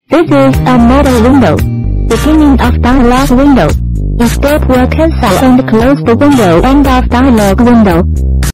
This is a model window. Beginning of dialog window. Escape will cancel and close the window. End of dialog window.